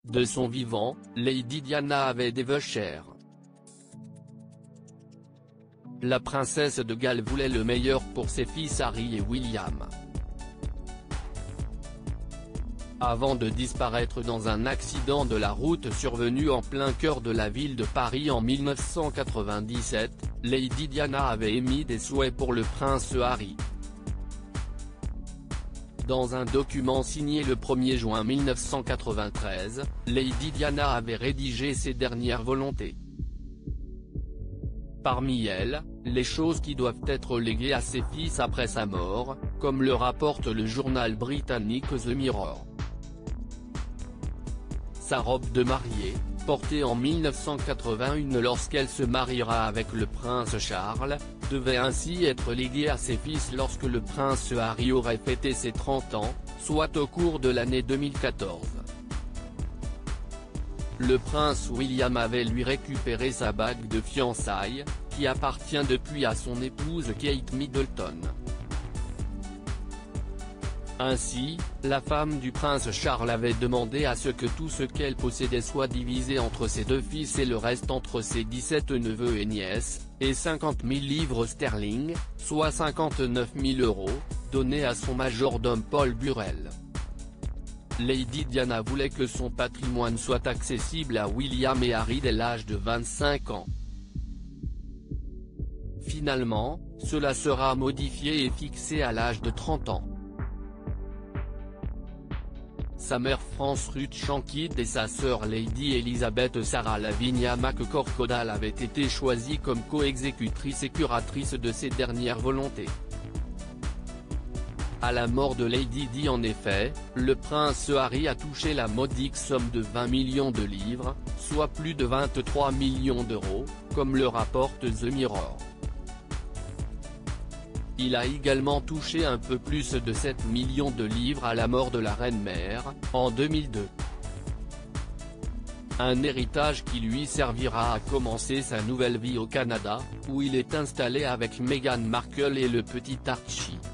De son vivant, Lady Diana avait des vœux chers. La princesse de Galles voulait le meilleur pour ses fils Harry et William. Avant de disparaître dans un accident de la route survenu en plein cœur de la ville de Paris en 1997, Lady Diana avait émis des souhaits pour le prince Harry. Dans un document signé le 1er juin 1993, Lady Diana avait rédigé ses dernières volontés. Parmi elles, les choses qui doivent être léguées à ses fils après sa mort, comme le rapporte le journal britannique The Mirror. Sa robe de mariée, portée en 1981 lorsqu'elle se mariera avec le prince Charles, devait ainsi être léguée à ses fils lorsque le prince Harry aurait fêté ses 30 ans, soit au cours de l'année 2014. Le prince William avait lui récupéré sa bague de fiançailles, qui appartient depuis à son épouse Kate Middleton. Ainsi, la femme du prince Charles avait demandé à ce que tout ce qu'elle possédait soit divisé entre ses 2 fils et le reste entre ses 17 neveux et nièces, et 50 000 livres sterling, soit 59 000 €, donnés à son majordome Paul Burrell. Lady Diana voulait que son patrimoine soit accessible à William et Harry dès l'âge de 25 ans. Finalement, cela sera modifié et fixé à l'âge de 30 ans. Sa mère France Ruth Shankid et sa sœur Lady Elizabeth Sarah Lavinia McCorquodale avaient été choisies comme co-exécutrices et curatrices de ses dernières volontés. À la mort de Lady Di en effet, le prince Harry a touché la modique somme de 20 millions de livres, soit plus de 23 millions d'euros, comme le rapporte The Mirror. Il a également touché un peu plus de 7 millions de livres à la mort de la reine-mère, en 2002. Un héritage qui lui servira à commencer sa nouvelle vie au Canada, où il est installé avec Meghan Markle et le petit Archie.